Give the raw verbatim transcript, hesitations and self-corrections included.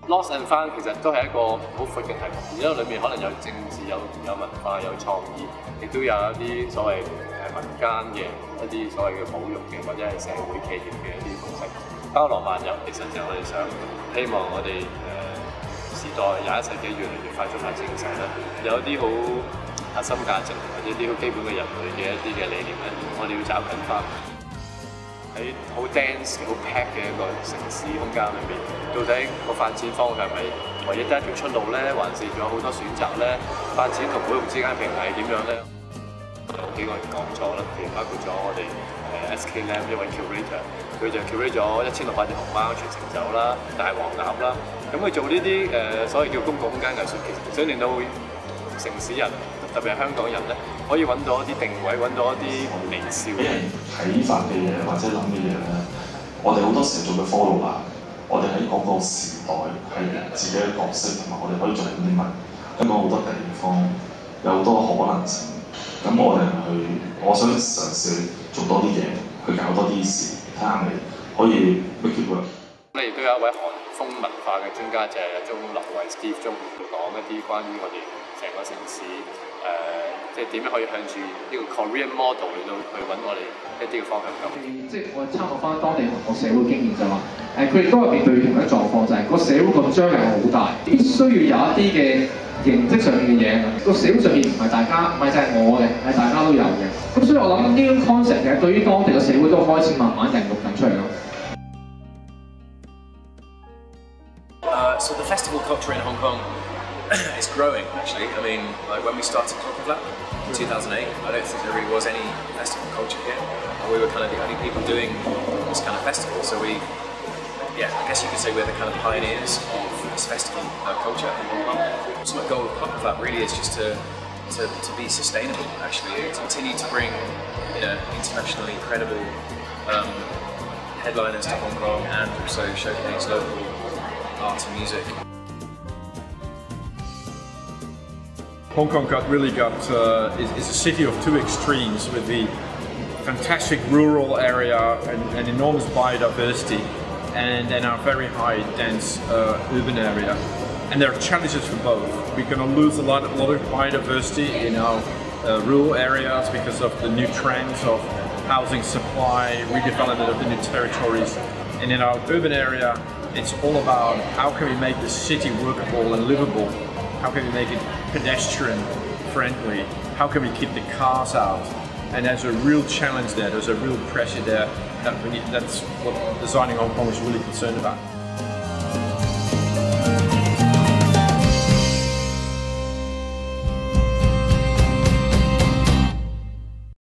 Lost and Found 其實都係一個好闊嘅題目，然之後裏面可能有政治、有有文化、有創意，亦都有一啲所謂誒民間嘅一啲所謂嘅保育嘅或者係社會企業嘅一啲方式。包羅萬有，其實就係我哋想希望我哋誒、呃、時代廿一世紀越嚟越快速發展嘅時候咧，有啲好核心價值或者啲好基本嘅人類嘅一啲嘅理念咧，我哋要找緊翻。喺好 dense、好 pack 嘅一個城市空間裏面，到底個發展方向係咪唯一得一條出路咧，還是仲有好多選擇咧？發展同保育之間平衡係點樣咧？有幾個人講咗啦，譬如包括咗我哋誒 S K Lam 一位 curator， 佢就 curate 咗一千六百隻熊貓全程走啦、大黃鴨啦，咁佢做呢啲誒所謂叫公共空間藝術，其實想令到城市人，特別係香港人咧，可以揾到一啲定位，揾到一啲微笑。 俾人啟發嘅嘢或者諗嘅嘢咧，我哋好多時做嘅 follow 啊，我哋喺嗰個時代係自己嘅角色，同埋我哋可以做緊啲乜。香港好多地方有好多可能性，咁我哋去，我想嘗試做多啲嘢，去搞多啲事，睇下你可以 make it work。 咁亦都有一位韓風文化嘅專家，就係鐘立偉 Steve 鐘，講一啲關於我哋成個城市誒、呃，即係點樣可以向住呢個 Korean model 嚟到去揾我哋一啲嘅方向感。 即係我參考翻當地韓國社會經驗就話，誒佢哋都係面對同一狀況，就係、是、個社會個張力好大，必須要有一啲嘅形式上面嘅嘢，個社會上面唔係大家，唔係就係我嘅，係大家都有嘅。咁所以我諗呢種 concept 其實對於當地嘅社會都開始慢慢孕育緊出嚟咯。 Uh, so the festival culture in Hong Kong is growing, actually. I mean, like when we started Clockenflap in two thousand eight, I don't think there really was any festival culture here. And we were kind of the only people doing this kind of festival. So we, yeah, I guess you could say we're the kind of pioneers of this festival uh, culture in Hong Kong. The ultimate goal of Clockenflap really is just to, to, to be sustainable, actually. To continue to bring, you know, internationally credible um, headliners to Hong Kong and also showcase local art and music. Hong Kong got really got uh, is, is a city of two extremes, with the fantastic rural area and, and enormous biodiversity, and then our very high dense uh, urban area. And there are challenges for both. We're going to lose a lot, a lot of biodiversity in our uh, rural areas because of the new trends of housing supply, redevelopment of the new territories. And in our urban area, it's all about how can we make the city workable and livable? How can we make it pedestrian friendly? How can we keep the cars out? And there's a real challenge there, there's a real pressure there that we need, that's what Designing Hong Kong is really concerned about.